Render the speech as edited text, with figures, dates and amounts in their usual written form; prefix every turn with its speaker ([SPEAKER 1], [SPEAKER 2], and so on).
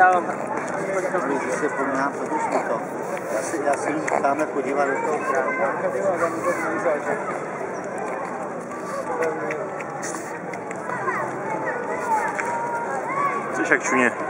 [SPEAKER 1] tam.
[SPEAKER 2] Když se pomínám, to už mi to. Já se jim tamhle podívat do toho krámu.
[SPEAKER 3] Jsi jak čuně.